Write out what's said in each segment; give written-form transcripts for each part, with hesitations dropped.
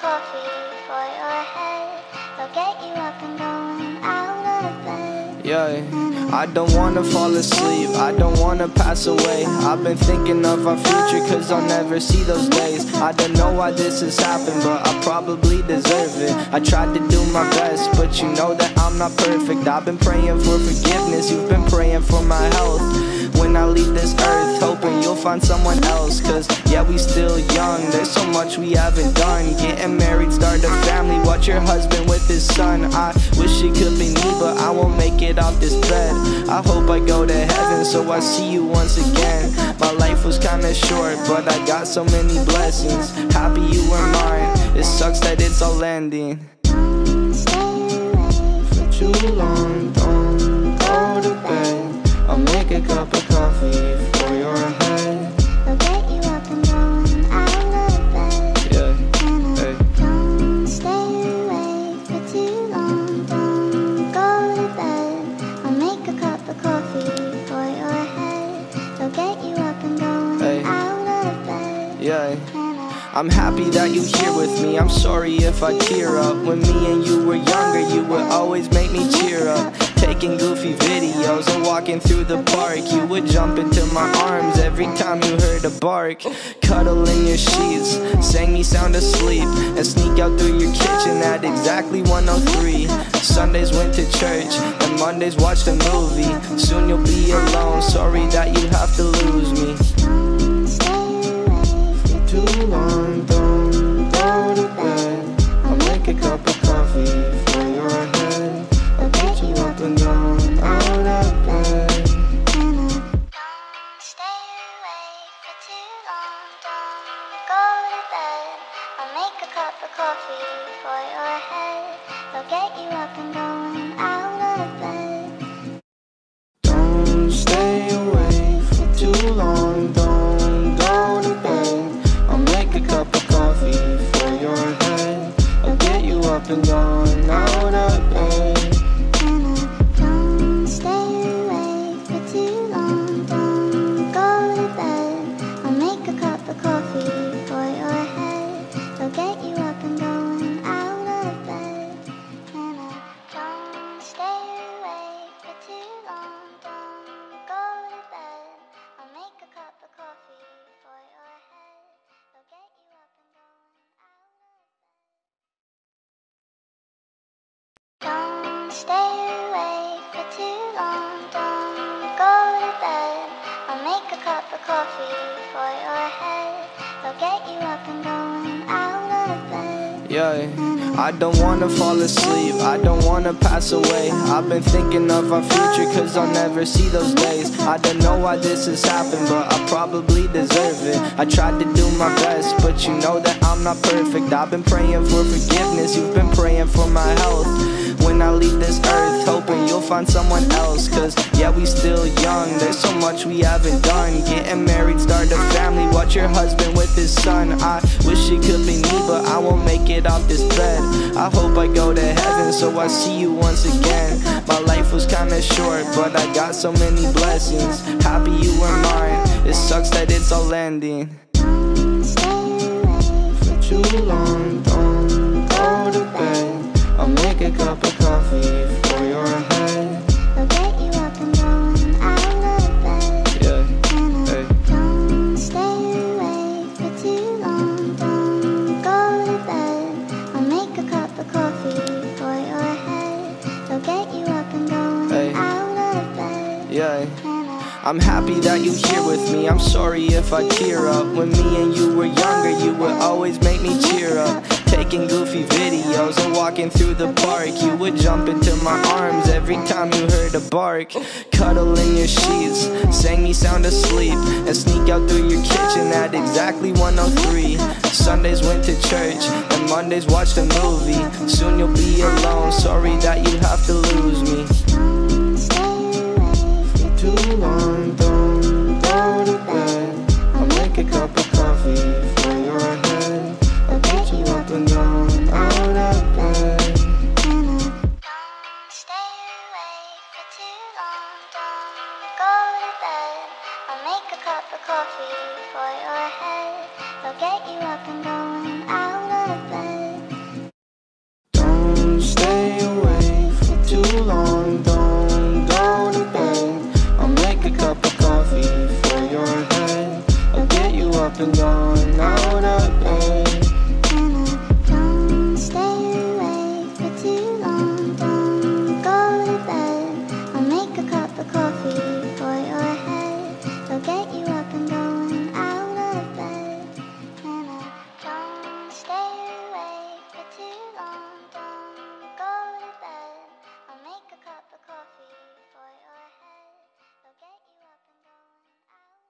coffee for your head. They'll get you up and going out of bed. Yeah, I don't wanna fall asleep, I don't wanna pass away. I've been thinking of our future cause I'll never see those days. I don't know why this has happened, but I probably deserve it. I tried to do my best, but you know that I'm not perfect. I've been praying for forgiveness, you've been praying for my health. When I leave this earth, hoping you'll find someone else. Cause yeah, we still young, there's so much we haven't done. Getting married, start a family, watch your husband with his son. I wish it could be me, but I won't make it off this bed. I hope I go to heaven, so I see you once again. My life was kinda short, but I got so many blessings. Happy you were mine, it sucks that it's all ending. For too long, don't go to bed. I'll make a cup of coffee for your head. They'll get you up and going out of bed. Yeah, hey. Don't stay awake for too long. Don't go to bed. I'll make a cup of coffee for your head. They'll get you up and going out of bed. Yeah. I'm happy that you're here with me, I'm sorry if I tear up. When me and you were younger, you would always make me cheer up. Taking goofy videos and walking through the park, you would jump into my arms every time you heard a bark. Cuddle in your sheets, sang me sound asleep, and sneak out through your kitchen at exactly 1:03. Sundays went to church, and Mondays watched a movie. Soon you'll be alone, sorry that you have to lose me. Too long, don't go to bed. I'll make a cup of coffee for your head. I'll get you up and down out of bed. Don't stay awake for too long. Don't go to bed. I'll make a cup of coffee for your head. They'll get you up and going out of bed. Don't stay awake for too long, don't go to bed. I'll make a cup of coffee for your head. I'll get you up and going out of bed. Don't stay awake for too long. Don't go to bed. I'll make a cup of coffee for your head. They'll get you up and going out of bed. Don't stay awake for too long. Don't go to bed. I'll make a cup of coffee for your head. They'll get you up and going out of bed. Don't stay awake for too long. Don't go to bed. I'll make a cup of coffee for your head. They'll get you up and going out of bed. Yeah, I don't wanna fall asleep, I don't wanna pass away. I've been thinking of our future cause I'll never see those days. I don't know why this has happened, but I probably deserve it. I tried to do my best, but you know that I'm not perfect. I've been praying for forgiveness, you've been praying for my health. When I leave this earth, hoping you'll find someone else. Cause yeah, we still young, there's so much we haven't done. Getting married, start a family, watch your husband with his son. I wish it could be me, but I won't make it off this bed. I hope I go to heaven, so I see you once again. My life was kinda short, but I got so many blessings. Happy you were mine, it sucks that it's all ending. For too long, don't go to bed. I'll make a cup of coffee for your head. They'll get you up and going out of bed. Yeah, hey. Don't stay awake for too long. Don't go to bed. I'll make a cup of coffee for your head. They'll get you up and going out of bed. Yeah. I'm happy that you're here with me, I'm sorry if I tear up. When me and you were younger, you would always make me cheer up. Taking goofy videos and walking through the park, you would jump into my arms every time you heard a bark. Cuddle in your sheets, sang me sound asleep, and sneak out through your kitchen at exactly 1:03. Sundays went to church, and Mondays watched a movie. Soon you'll be alone, sorry that you have to lose me. Too long, don't go to bed. I'll make a cup of coffee for your head. I'll get you up and down out of bed. Don't stay awake for too long. Don't go to bed. I'll make a cup of coffee for your head. They'll get you up and going out of bed. up and going out of bed. And I don't stay awake for too long. Don't go to bed. I'll make a cup of coffee for your head. It'll get you up and going out of bed. And I don't stay awake for too long. Don't go to bed. I'll make a cup of coffee for your head. It'll get you up and going out of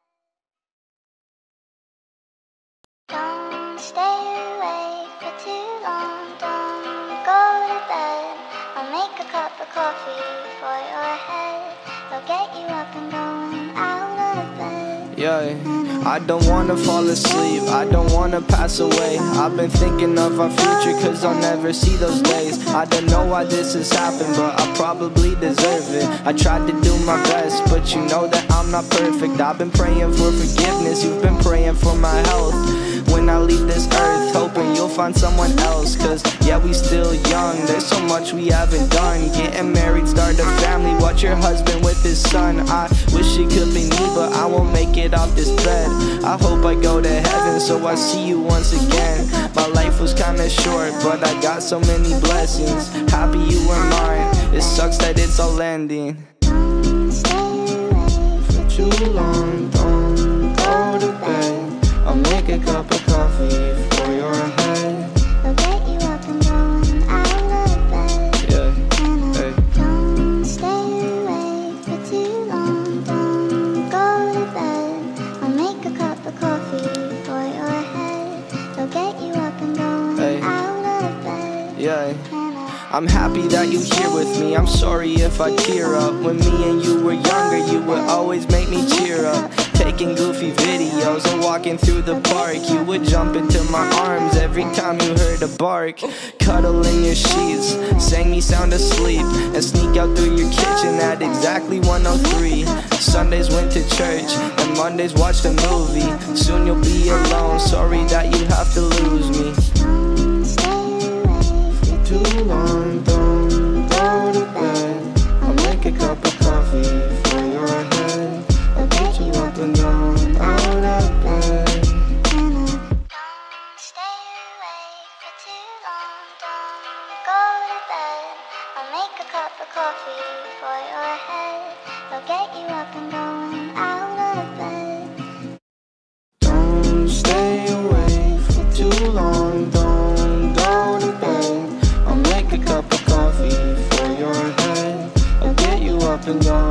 bed. Don't stay awake for too long. Don't go to bed. I'll make a cup of coffee for your head. It'll get you up and going out of bed. Yeah, I don't wanna fall asleep, I don't wanna pass away. I've been thinking of our future cause I'll never see those days. I don't know why this has happened, but I probably deserve it. I tried to do my best, but you know that I'm not perfect. I've been praying for forgiveness, you've been praying for my health. When I leave this earth, hoping you'll find someone else. Cause yeah, we still young, there's so much we haven't done. Getting married, start a family, watch your husband with his son. I wish it could be me, but I won't make it off this bed. I hope I go to heaven so I see you once again. My life was kinda short, but I got so many blessings. Happy you were mine, it sucks that it's all ending. Don't stay awake For too long, don't go to bed. I'll make a cup of coffee for your head. It'll get you up and going out of bed. Yeah, And I hey. don't stay awake for too long. Don't go to bed. I'll make a cup of coffee for your head. It'll get you up and going Hey. out of bed. Yeah. And I I'm happy that you're here with me, I'm sorry if I tear up. When me and you were younger, you would always make me cheer up. Taking goofy videos and walking through the park, you would jump into my arms every time you heard a bark. Cuddle in your sheets, sang me sound asleep, and sneak out through your kitchen at exactly 1:03. Sundays went to church, and Mondays watched a movie. Soon you'll be alone, sorry that you have to lose me. don't stay awake for Too long, don't go to bed. I'll make a cup of coffee for your head. I'll get you up and going out of bed. And I don't stay awake for too long. Don't go to bed. I'll make a cup of coffee for your head. It'll get you up and going out of bed. Don't stay awake for too long, don't go to bed. I'll make a cup of coffee for your head. I'll get you up and going